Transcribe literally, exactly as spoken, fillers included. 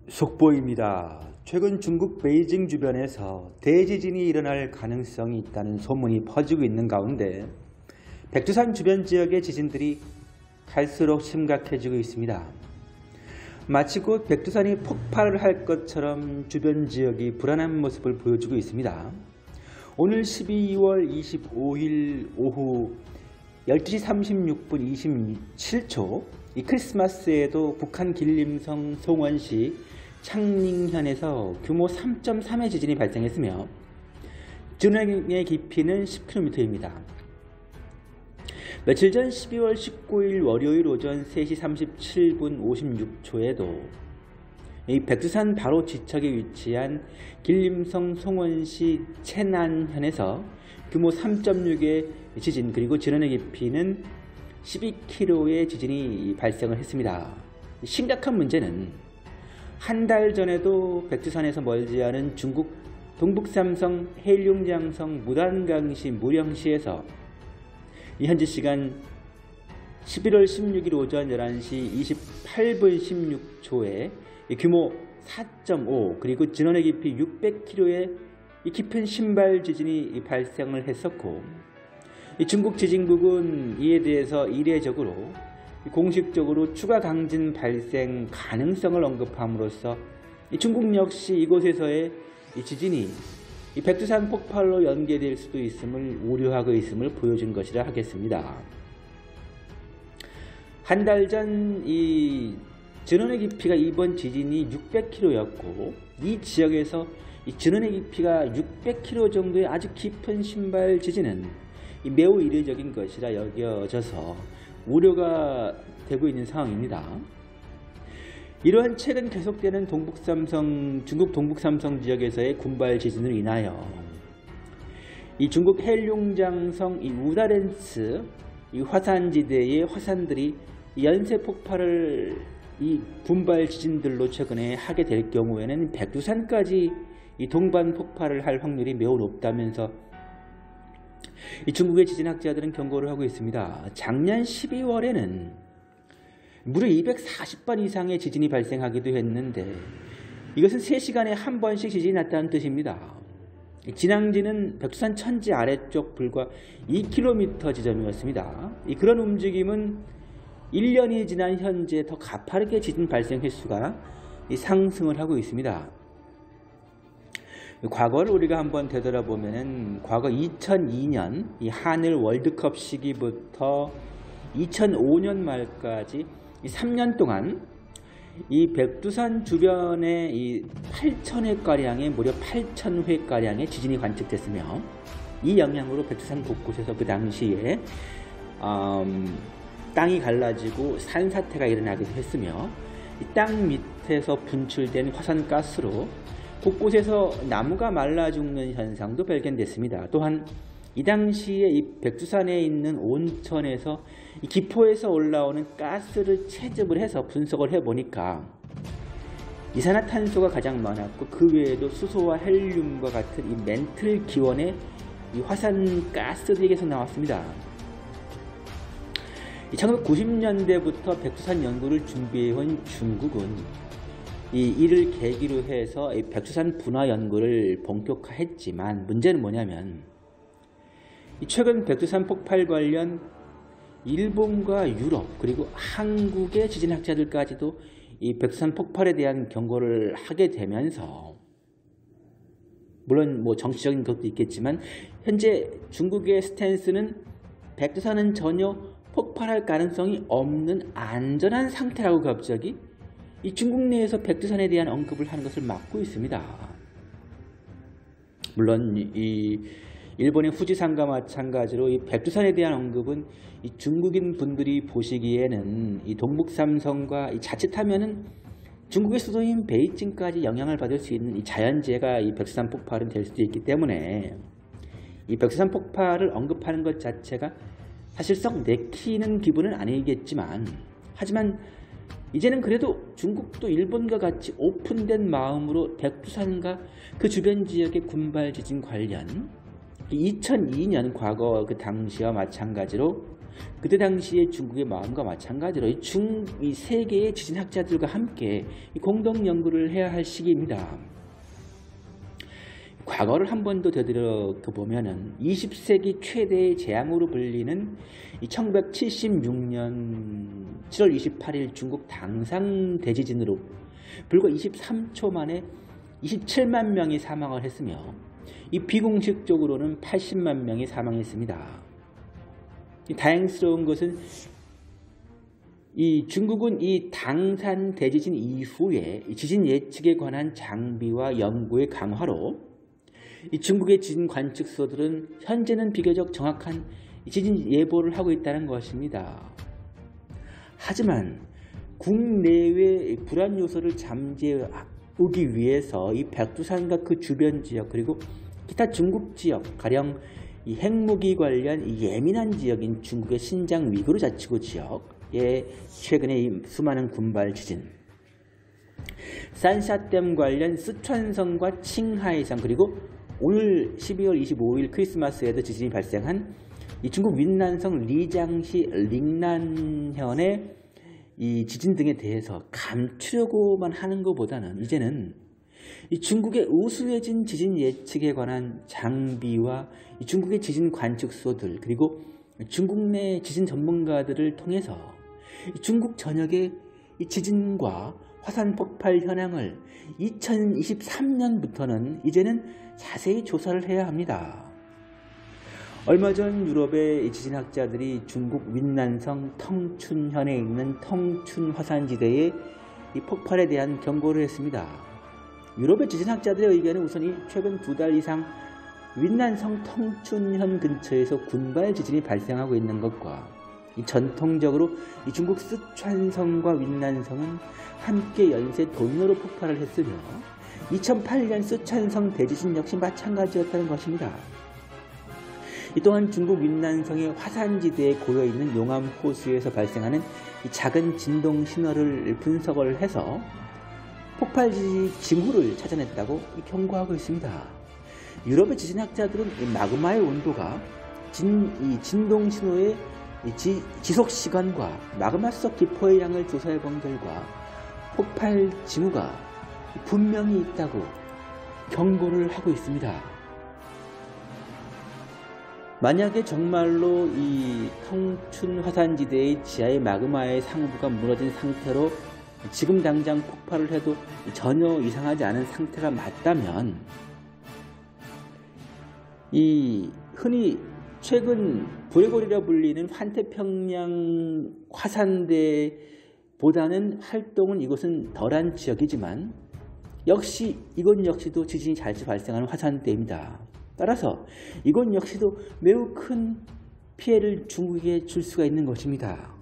속보입니다. 최근 중국 베이징 주변에서 대지진이 일어날 가능성이 있다는 소문이 퍼지고 있는 가운데 백두산 주변 지역의 지진들이 갈수록 심각해지고 있습니다. 마치 곧 백두산이 폭발을 할 것처럼 주변 지역이 불안한 모습을 보여주고 있습니다. 오늘 십이월 이십오일 오후 열두 시 삼십육 분 이십칠 초 이 크리스마스에도 북한 길림성 송원시 창寧현에서 규모 삼 점 삼의 지진이 발생했으며 진원의 깊이는 십 킬로미터입니다. 며칠 전 십이월 십구일 월요일 오전 세 시 삼십칠 분 오십육 초에도 이 백두산 바로 지척에 위치한 길림성 송원시 채난현에서 규모 삼 점 육의 지진 그리고 진원의 깊이는 십이 킬로미터의 지진이 발생을 했습니다. 심각한 문제는 한 달 전에도 백두산에서 멀지 않은 중국 동북삼성 해룡장성 무단강시 무령시에서 현지 시간 십일월 십육일 오전 열한 시 이십팔 분 십육 초에 규모 사 점 오 그리고 진원의 깊이 육백 킬로미터의 깊은 신발 지진이 발생을 했었고, 중국 지진국은 이에 대해서 이례적으로 공식적으로 추가 강진 발생 가능성을 언급함으로써 중국 역시 이곳에서의 지진이 백두산 폭발로 연계될 수도 있음을 우려하고 있음을 보여준 것이라 하겠습니다. 한 달 전 이 진원의 깊이가 이번 지진이 육백 킬로미터였고 이 지역에서 이 진원의 깊이가 육백 킬로미터 정도의 아주 깊은 신발 지진은 매우 이례적인 것이라 여겨져서 우려가 되고 있는 상황입니다. 이러한 최근 계속되는 동북삼성, 중국 동북삼성 지역에서의 군발 지진으로 인하여 이 중국 해룡장성 이 우다렌츠 이 화산지대의 화산들이 연쇄 폭발을 이 군발 지진들로 최근에 하게 될 경우에는 백두산까지 이 동반 폭발을 할 확률이 매우 높다면서 이 중국의 지진학자들은 경고를 하고 있습니다. 작년 십이월에는 무려 이백사십 번 이상의 지진이 발생하기도 했는데 이것은 세 시간에 한 번씩 지진이 났다는 뜻입니다. 진앙지는 백두산 천지 아래쪽 불과 이 킬로미터 지점이었습니다. 그런 움직임은 일 년이 지난 현재 더 가파르게 지진 발생 횟수가 상승을 하고 있습니다. 과거를 우리가 한번 되돌아보면은 과거 이천이 년 이 한일 월드컵 시기부터 이천오 년 말까지 이 삼 년 동안 이 백두산 주변에 이 팔천 회 가량의 무려 팔천 회 가량의 지진이 관측됐으며 이 영향으로 백두산 곳곳에서 그 당시에 음, 땅이 갈라지고 산사태가 일어나기도 했으며 이 땅 밑에서 분출된 화산가스로 곳곳에서 나무가 말라 죽는 현상도 발견됐습니다. 또한 이 당시에 이 백두산에 있는 온천에서 이 기포에서 올라오는 가스를 채집을 해서 분석을 해보니까 이산화탄소가 가장 많았고 그 외에도 수소와 헬륨과 같은 이 멘틀 기원의 이 화산 가스들이 계속 나왔습니다. 천구백구십 년대부터 백두산 연구를 준비해온 중국은 이 이를 계기로 해서 이 백두산 분화 연구를 본격화했지만 문제는 뭐냐면 이 최근 백두산 폭발 관련 일본과 유럽 그리고 한국의 지진학자들까지도 이 백두산 폭발에 대한 경고를 하게 되면서 물론 뭐 정치적인 것도 있겠지만 현재 중국의 스탠스는 백두산은 전혀 폭발할 가능성이 없는 안전한 상태라고 갑자기 이 중국 내에서 백두산에 대한 언급을 하는 것을 막고 있습니다. 물론 이 일본의 후지산과 마찬가지로 이 백두산에 대한 언급은 이 중국인 분들이 보시기에는 이 동북삼성과 이 자칫하면은 중국의 수도인 베이징까지 영향을 받을 수 있는 이 자연재해가 이 백두산 폭발은 될 수도 있기 때문에 이 백두산 폭발을 언급하는 것 자체가 사실 썩 내키는 기분은 아니겠지만 하지만 이제는 그래도 중국도 일본과 같이 오픈된 마음으로 백두산과 그 주변 지역의 군발 지진 관련 이천이 년 과거 그 당시와 마찬가지로 그때 당시에 중국의 마음과 마찬가지로 중, 이 세계의 지진학자들과 함께 공동 연구를 해야 할 시기입니다. 과거를 한 번 더 되돌아보면은 이십 세기 최대의 재앙으로 불리는 천구백칠십육 년 칠월 이십팔일 중국 당상 대지진으로 불과 이십삼 초 만에 이십칠만 명이 사망을 했으며 이 비공식적으로는 팔십만 명이 사망했습니다. 다행스러운 것은 이 중국은 이 당산 대지진 이후에 지진 예측에 관한 장비와 연구의 강화로 이 중국의 지진 관측소들은 현재는 비교적 정확한 지진 예보를 하고 있다는 것입니다. 하지만 국내외 불안 요소를 잠재우기 위해서 이 백두산과 그 주변 지역 그리고 기타 중국 지역 가령 이 핵무기 관련 이 예민한 지역인 중국의 신장 위구르 자치구 지역에 최근에 이 수많은 군발 지진, 산샤댐 관련 쓰촨성과 칭하이성 그리고 오늘 십이월 이십오일 크리스마스에도 지진이 발생한 이 중국 윈난성 리장시 링난현의 이 지진 등에 대해서 감추려고만 하는 것보다는 이제는 이 중국의 우수해진 지진 예측에 관한 장비와 이 중국의 지진 관측소들 그리고 중국 내 지진 전문가들을 통해서 이 중국 전역의 이 지진과 화산 폭발 현황을 이천이십삼 년부터는 이제는 자세히 조사를 해야 합니다. 얼마 전 유럽의 지진학자들이 중국 윈난성 텅춘현에 있는 텅춘 화산지대의 이 폭발에 대한 경고를 했습니다. 유럽의 지진학자들의 의견은 우선 이 최근 두 달 이상 윈난성 텅춘현 근처에서 군발 지진이 발생하고 있는 것과 이 전통적으로 이 중국 쓰촨성과 윈난성은 함께 연쇄 도미노로 폭발을 했으며 이천팔 년 쓰촨성 대지진 역시 마찬가지였다는 것입니다. 이 또한 중국 윈난성의 화산지대에 고여있는 용암 호수에서 발생하는 이 작은 진동 신호를 분석을 해서 폭발 징후를 찾아냈다고 경고하고 있습니다. 유럽의 지진학자들은 이 마그마의 온도가 진, 이 진동 신호의 이 지, 지속 시간과 마그마 속 기포의 양을 조사해 본 결과 폭발 징후가 분명히 있다고 경고를 하고 있습니다. 만약에 정말로 이 텅춘 화산지대의 지하의 마그마의 상부가 무너진 상태로 지금 당장 폭발을 해도 전혀 이상하지 않은 상태가 맞다면 이 흔히 최근 브레골이라 불리는 환태평양 화산대보다는 활동은 이곳은 덜한 지역이지만 역시 이곳 역시도 지진이 자주 발생하는 화산대입니다. 따라서 이곳 역시도 매우 큰 피해를 중국에 줄 수가 있는 것입니다.